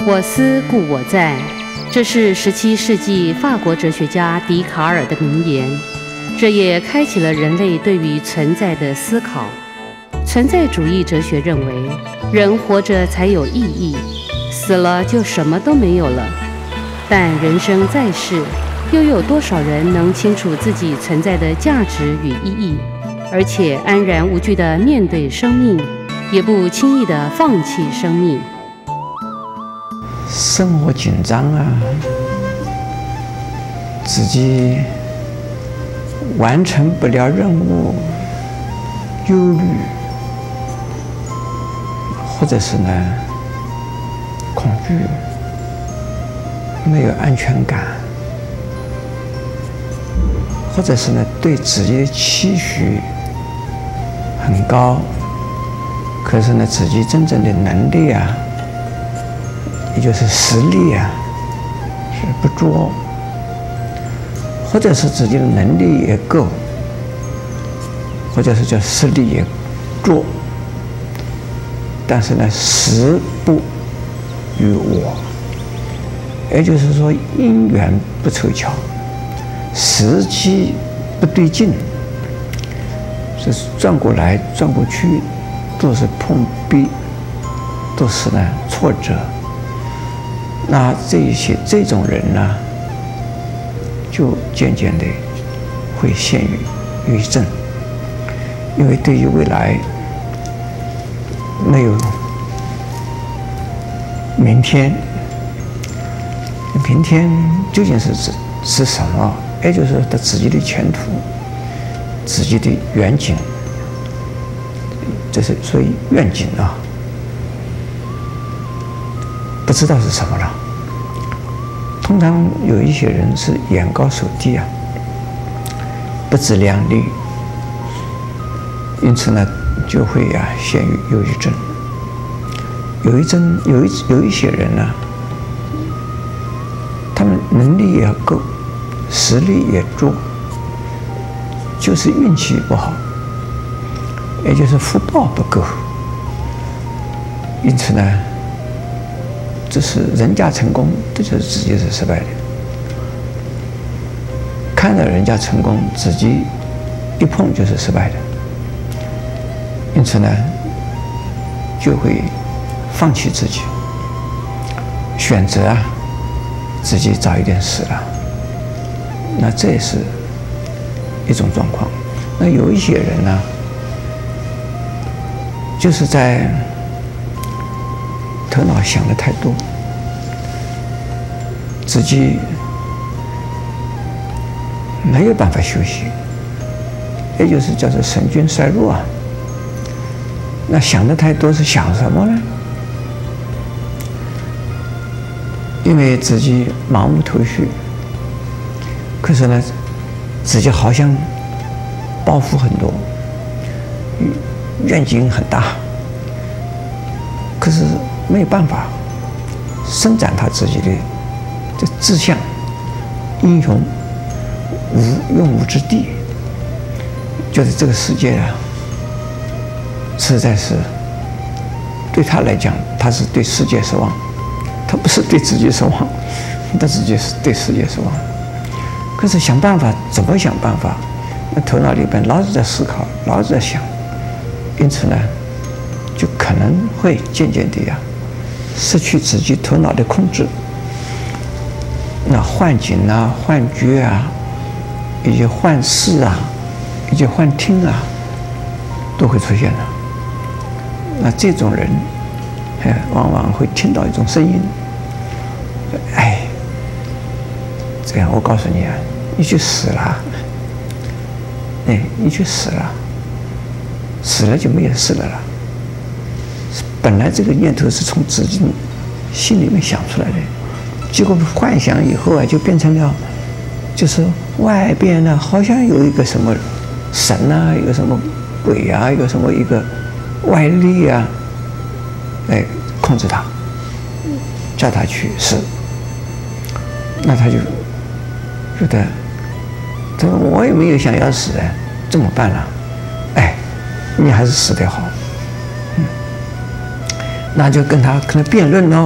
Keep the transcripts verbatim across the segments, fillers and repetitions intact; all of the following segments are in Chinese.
我思故我在，这是十七世纪法国哲学家笛卡尔的名言，这也开启了人类对于存在的思考。存在主义哲学认为，人活着才有意义，死了就什么都没有了。但人生在世，又有多少人能清楚自己存在的价值与意义，而且安然无惧地面对生命，也不轻易地放弃生命？ 生活紧张啊，自己完成不了任务，忧虑，或者是呢恐惧，没有安全感，或者是呢对自己的期许很高，可是呢自己真正的能力啊，也就是实力啊是不足，或者是自己的能力也够，或者是叫实力也足，但是呢时不与我，也就是说因缘不凑巧，时机不对劲，是转过来转过去，都是碰壁，都是呢挫折。那这一些这种人呢，就渐渐的会陷于忧郁症，因为对于未来没有明天，明天究竟是指是什么？也就是说他自己的前途、自己的远景，这是所以愿景啊，不知道是什么了。通常有一些人是眼高手低啊，不自量力，因此呢就会啊陷于忧郁症。有一阵有一有一些人呢，他们能力也够，实力也足，就是运气不好，也就是福报不够，因此呢。这是人家成功，这就是自己是失败的。看到人家成功，自己一碰就是失败的，因此呢，就会放弃自己，选择啊自己早一点死了。那这也是一种状况。那有一些人呢，就是在头脑想的太多，自己没有办法休息，也就是叫做神经衰弱啊。那想的太多是想什么呢？因为自己茫无头绪，可是呢，自己好像抱负很多，愿景很大，可是没有办法伸展他自己的这志向，英雄无用武之地，觉得这个世界啊，实在是对他来讲，他是对世界失望，他不是对自己失望，他自己是对世界失望。可是想办法，怎么想办法？那头脑里边老是在思考，老是在想，因此呢，就可能会渐渐的呀。失去自己头脑的控制，那幻景啊、幻觉啊，以及幻视啊，以及幻听啊，都会出现的。那这种人，哎，往往会听到一种声音，哎，这样我告诉你啊，你去死了，哎，你去死了，死了就没有事了了。本来这个念头是从自己心里面想出来的，结果幻想以后啊，就变成了，就是外边呢好像有一个什么神啊，一个什么鬼啊，一个什么一个外力啊，来控制他，叫他去死。那他就觉得，他说我也没有想要死哎，怎么办呢？哎，你还是死得好。那就跟他可能辩论喽，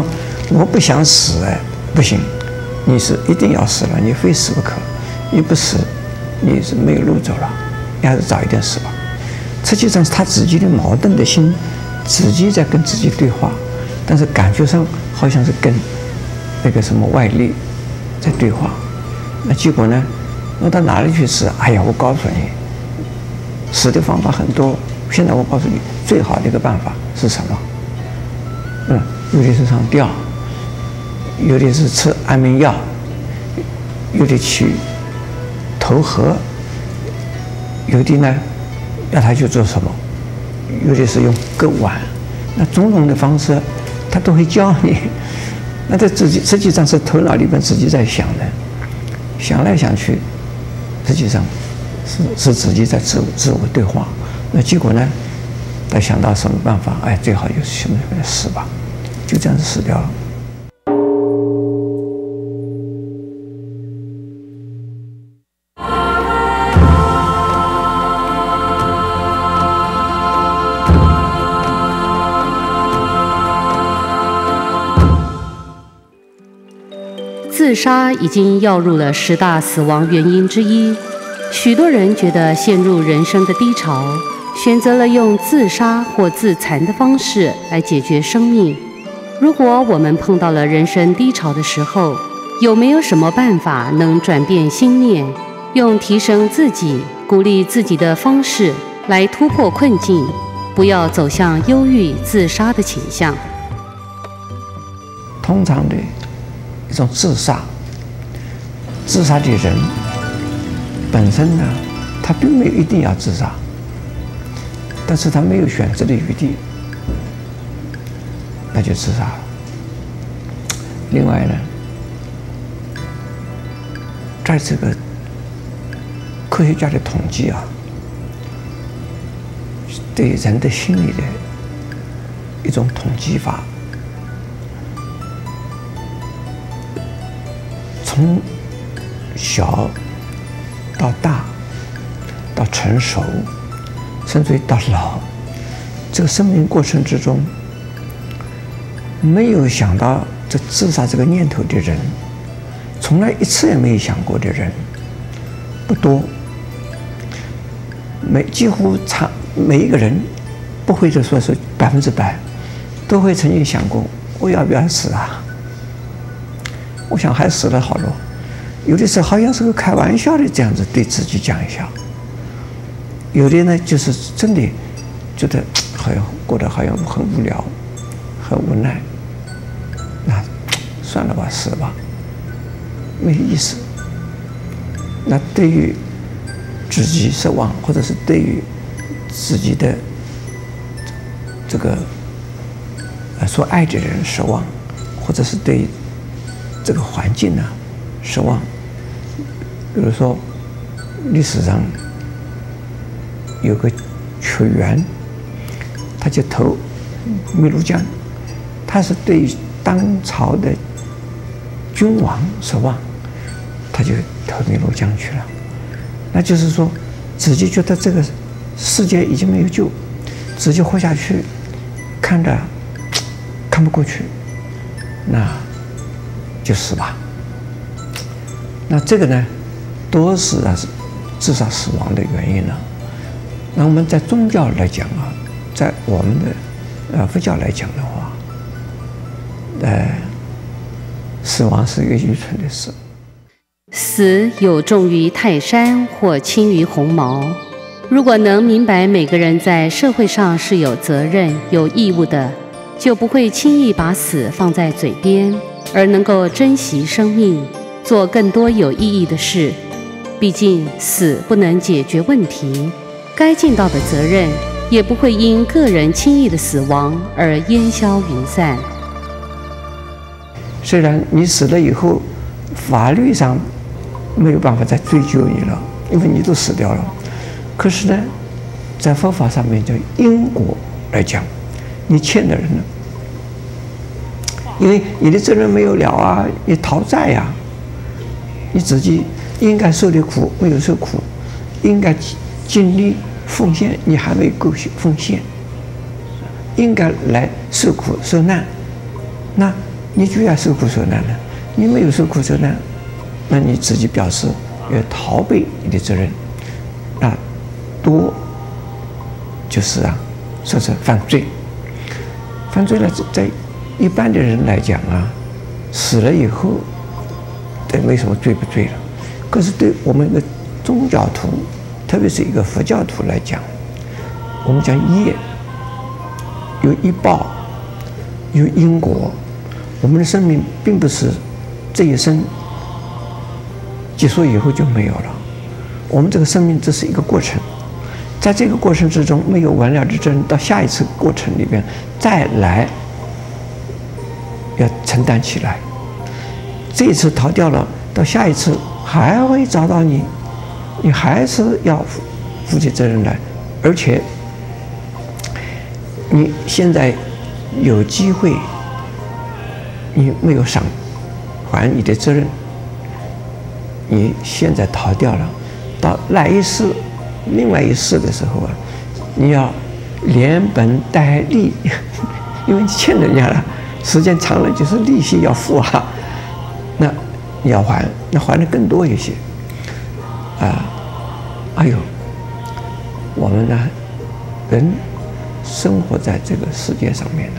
我不想死哎，不行，你是一定要死了，你非死不可，你不死，你是没有路走了，你还是早一点死吧。实际上是他自己的矛盾的心，自己在跟自己对话，但是感觉上好像是跟那个什么外力在对话。那结果呢？我到哪里去死？哎呀，我告诉你，死的方法很多。现在我告诉你，最好的一个办法是什么？嗯，有的是上吊，有的是吃安眠药，有的去投河，有的呢要他去做什么，有的是用割腕，那种种的方式他都会教你。那他自己实际上是头脑里边自己在想的，想来想去，实际上是是自己在自我自我对话。那结果呢？他想到什么办法？哎，最好就是什么什么死吧，就这样子死掉了。 自杀已经要入了十大死亡原因之一，许多人觉得陷入人生的低潮，选择了用自杀或自残的方式来解决生命。如果我们碰到了人生低潮的时候，有没有什么办法能转变心念，用提升自己、鼓励自己的方式来突破困境，不要走向忧郁、自杀的倾向？ 通常的一种自杀，自杀的人本身呢，他并没有一定要自杀。但是他没有选择的余地，那就自杀了。另外呢，在这个科学家的统计啊，对人的心理的一种统计法，从小到大到成熟，甚至于到老，这个生命过程之中，没有想到这自杀这个念头的人，从来一次也没有想过的人不多。每几乎差每一个人，不会就说是百分之百，都会曾经想过我要不要死啊？我想还死了好多，有的时候好像是个开玩笑的这样子对自己讲一下。有的呢，就是真的觉得好像过得好像很无聊、很无奈，那算了吧，死吧，没意思。那对于自己失望，或者是对于自己的这个呃所爱的人失望，或者是对这个环境呢失望，比如说历史上有个屈原，他就投汨罗江，他是对当朝的君王失望，他就投汨罗江去了。那就是说，自己觉得这个世界已经没有救，自己活下去看着看不过去，那就死吧。那这个呢，都是啊自杀死亡的原因了。那我们在宗教来讲啊，在我们的呃佛教来讲的话，呃，死亡是一个愚蠢的事。 死有重于泰山，或轻于鸿毛。如果能明白每个人在社会上是有责任、有义务的，就不会轻易把死放在嘴边，而能够珍惜生命，做更多有意义的事。毕竟死不能解决问题，该尽到的责任也不会因个人轻易的死亡而烟消云散。 虽然你死了以后，法律上没有办法再追究你了，因为你都死掉了。可是呢，在佛法上面叫因果来讲，你欠的人呢，因为你的责任没有了啊，你讨债呀、啊，你自己应该受的苦没有受苦，应该尽力奉献你还没够奉献，应该来受苦受难，那你居然受苦受难了，你没有受苦受难，那你自己表示要逃避你的责任，那多就是啊，说是犯罪。犯罪了，在一般的人来讲啊，死了以后，这没什么罪不罪了。可是对我们一个宗教徒，特别是一个佛教徒来讲，我们讲业有一报，有因果。我们的生命并不是这一生结束以后就没有了，我们这个生命这是一个过程，在这个过程之中没有完了之争，到下一次过程里边再来要承担起来。这一次逃掉了，到下一次还会找到你，你还是要负负起责任来，而且你现在有机会。你没有偿还你的责任，你现在逃掉了，到来一世、另外一世的时候啊，你要连本带利，因为你欠人家了，时间长了就是利息要付啊，那你要还，那还的更多一些，啊，哎呦，我们呢，人生活在这个世界上面呢。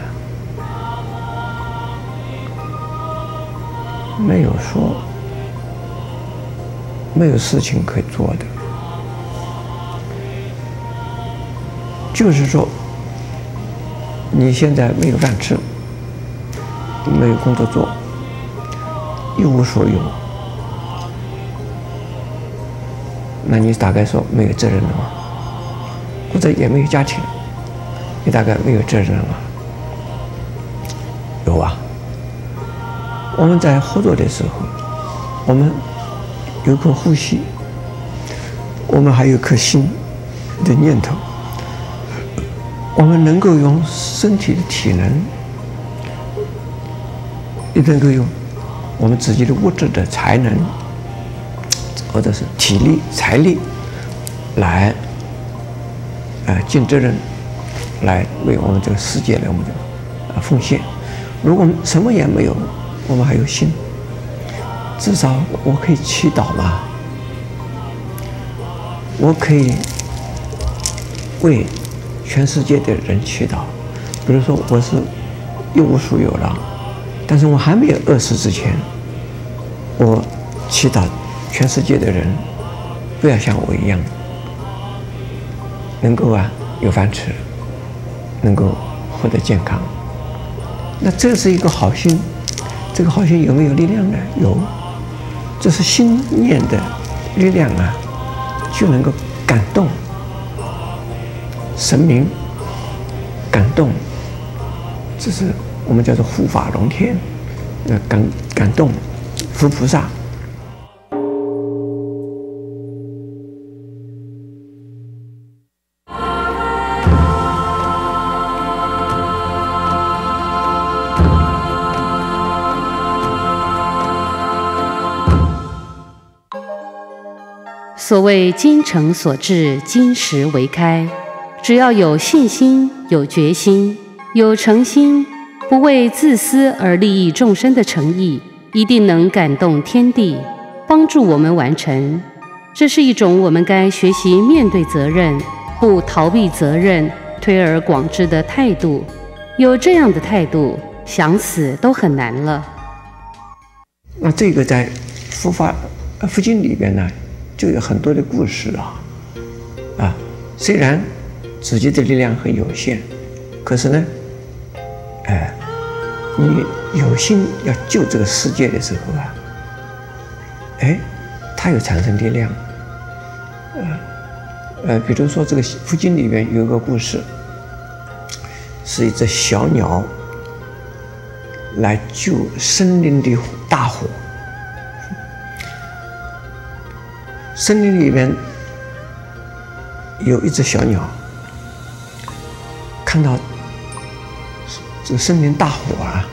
没有说没有事情可以做的，就是说你现在没有饭吃，没有工作做，一无所有，那你大概说没有责任了吗？或者也没有家庭，你大概没有责任了吗？有啊。我们在活着的时候，我们有一颗呼吸，我们还有一颗心的念头，我们能够用身体的体能，也能够用我们自己的物质的才能，或者是体力、财力，来呃尽责任，来为我们这个世界来我们的呃奉献。如果什么也没有，我们还有心，至少我可以祈祷嘛，我可以为全世界的人祈祷。比如说我是一无所有了，但是我还没有饿死之前，我祈祷全世界的人不要像我一样，能够啊有饭吃，能够活得健康。那这是一个好心。这个好心有没有力量呢？有，这是心念的力量啊，就能够感动神明，感动，这是我们叫做护法龙天，呃，感感动佛菩萨。 所谓精诚所至，金石为开。只要有信心、有决心、有诚心，不为自私而利益众生的诚意，一定能感动天地，帮助我们完成。这是一种我们该学习面对责任，不逃避责任，推而广之的态度。有这样的态度，想死都很难了。 那这个在佛法、佛经里边呢？就有很多的故事啊，啊，虽然自己的力量很有限，可是呢，哎，你有心要救这个世界的时候啊，哎，它又产生力量，呃，呃，比如说这个佛经里面有一个故事，是一只小鸟来救森林的大火。森林里面有一只小鸟，看到这个森林大火啊，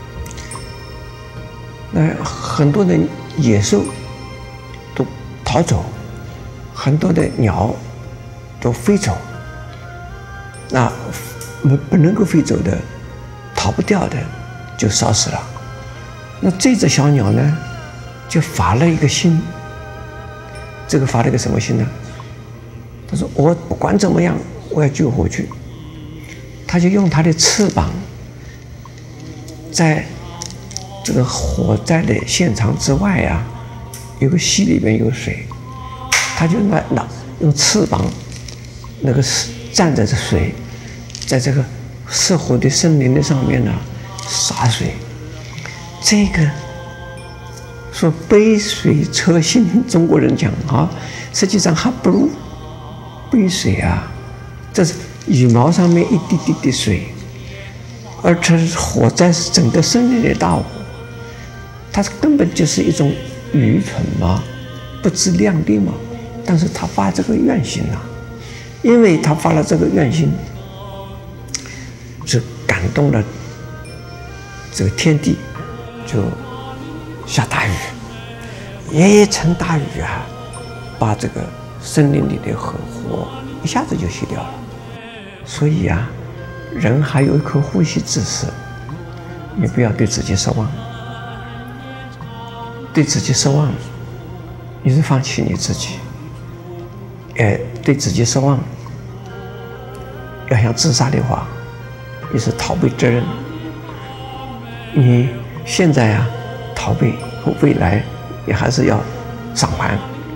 那很多的野兽都逃走，很多的鸟都飞走，那不不能够飞走的、逃不掉的就烧死了。 那这只小鸟呢，就发了一个心。这个发了一个什么心呢？他说：“我不管怎么样，我要救回去。”他就用他的翅膀，在这个火灾的现场之外啊，有个溪里面有水，他就拿拿用翅膀，那个蘸着这水，在这个失火的森林的上面呢洒水。这个说杯水车薪，中国人讲啊，实际上还不如杯水啊。这是羽毛上面一滴滴的水，而这火灾是整个森林的大火，它根本就是一种愚蠢嘛，不自量力嘛。但是他发这个愿心呐、啊，因为他发了这个愿心，是感动了这个天地，就下大雨，一场大雨啊，把这个森林里的火火一下子就熄掉了。所以啊，人还有一颗呼吸之时，你不要对自己失望。对自己失望，你是放弃你自己；哎，对自己失望，要想自杀的话，你是逃避责任。你现在啊逃避，未来也还是要偿还。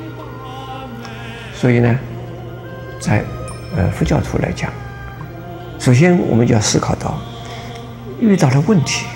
所以呢，在呃佛教徒来讲，首先我们就要思考到，遇到了问题，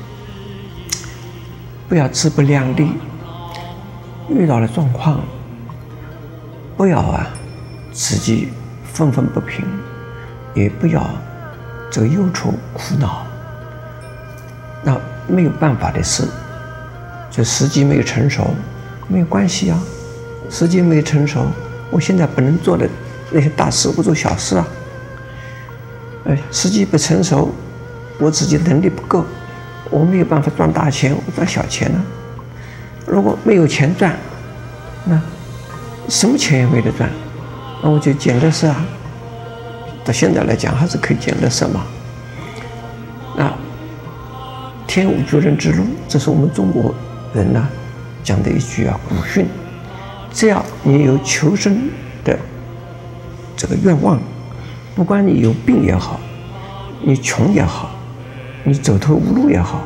不要自不量力；遇到了状况，不要啊自己愤愤不平，也不要这个忧愁苦恼。那没有办法的事，就时机没有成熟，没有关系啊。时机没有成熟，我现在不能做的那些大事，我做小事啊。呃，时机不成熟，我自己能力不够，我没有办法赚大钱，我赚小钱呢。如果没有钱赚，那什么钱也没得赚，那我就捡垃圾啊。到现在来讲，还是可以捡垃圾嘛。那天无绝人之路，这是我们中国人呢、啊、讲的一句啊古训。只要你有求生的这个愿望，不管你有病也好，你穷也好，你走投无路也好，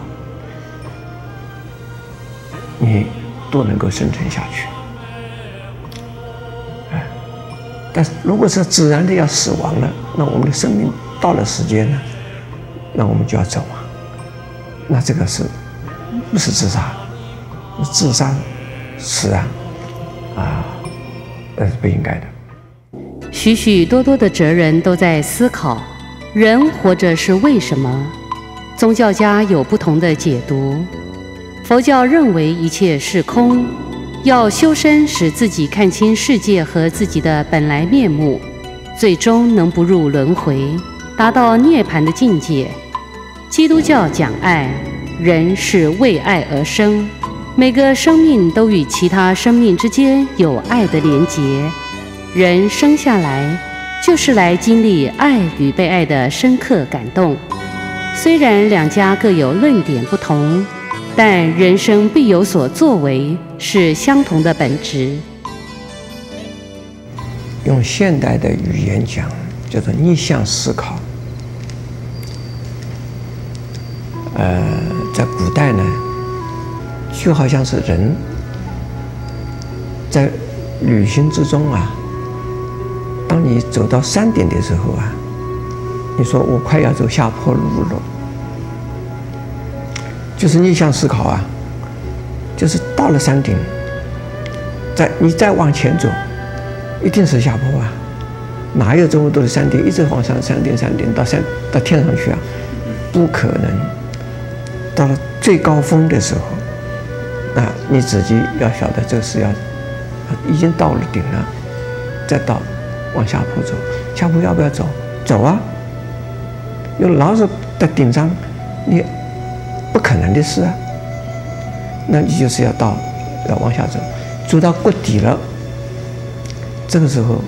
你都能够生存下去。哎，但是如果是自然的要死亡了，那我们的生命到了时间呢，那我们就要走啊。那这个是不是自杀？自杀是啊，啊，那是不应该的。 许许多多的哲人都在思考，人活着是为什么？宗教家有不同的解读。佛教认为一切是空，要修身使自己看清世界和自己的本来面目，最终能不入轮回，达到涅槃的境界。基督教讲爱，人是为爱而生，每个生命都与其他生命之间有爱的连结。人生下来就是来经历爱与被爱的深刻感动。虽然两家各有论点不同，但人生必有所作为，是相同的本质。 用现代的语言讲，叫做逆向思考。呃，在古代呢，就好像是人在旅行之中啊，当你走到山顶的时候啊，你说我快要走下坡路了，就是逆向思考啊，就是到了山顶，再你再往前走，一定是下坡啊，哪有这么多的山顶一直往上山顶山顶到山到天上去啊？不可能。到了最高峰的时候，那你自己要晓得，这是要已经到了顶了，再到往下坡走。下坡要不要走？走啊！因为老是在顶上，你不可能的事啊。那你就是要到要往下走，走到谷底了。这个时候，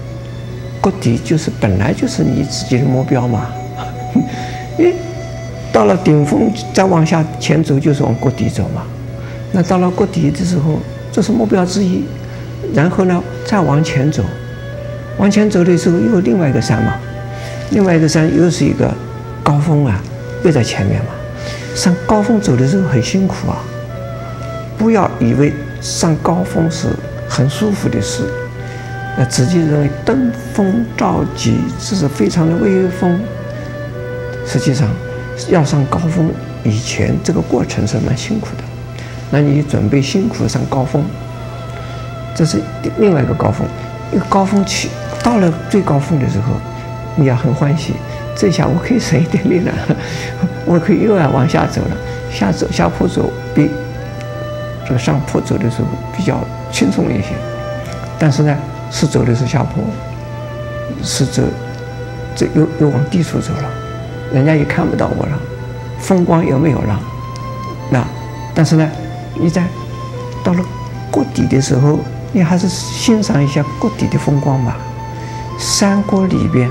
谷底就是本来就是你自己的目标嘛。因为到了顶峰再往下前走就是往谷底走嘛。那到了谷底的时候，这是目标之一。然后呢，再往前走，往前走的时候又有另外一个山嘛，另外一个山又是一个高峰啊，又在前面嘛。上高峰走的时候很辛苦啊，不要以为上高峰是很舒服的事，那自己认为登峰造极，这是非常的威风。实际上，要上高峰以前，这个过程是蛮辛苦的。那你准备辛苦上高峰。这是另外一个高峰，一个高峰期到了最高峰的时候，你要很欢喜，这下我可以省一点力了，我可以又要往下走了，下走下坡走比这个上坡走的时候比较轻松一些，但是呢，是走的是下坡，是走这又又往低处走了，人家也看不到我了，风光也没有了，那但是呢，你在到了谷底的时候。你还是欣赏一下谷底的风光吧。山谷里边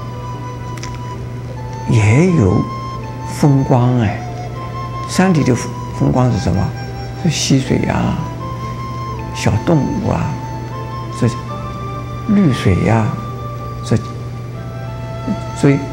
也有风光哎，山里的风光是什么？是溪水啊，小动物啊，这绿水呀、啊，这所以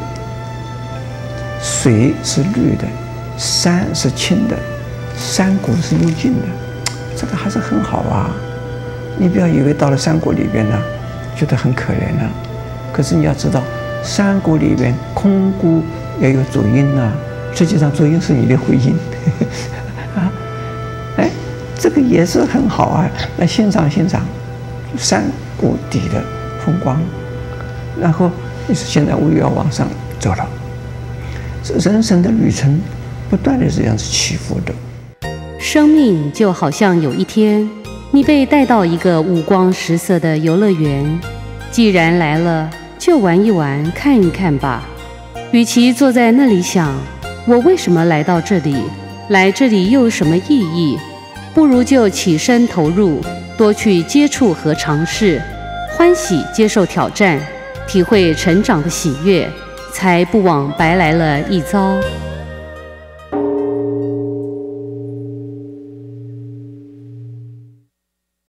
水是绿的，山是清的，山谷是幽静的，这个还是很好啊。你不要以为到了山谷里边呢，觉得很可怜了。可是你要知道，山谷里边空谷也有足音啊。实际上，足音是你的回音啊。哎，这个也是很好啊。来欣赏欣赏山谷底的风光。然后，现在我又要往上走了。人生的旅程不断的这样子起伏的。 生命就好像有一天。你被带到一个五光十色的游乐园，既然来了，就玩一玩，看一看吧。与其坐在那里想，我为什么来到这里，来这里又有什么意义，不如就起身投入，多去接触和尝试，欢喜接受挑战，体会成长的喜悦，才不枉白来了一遭。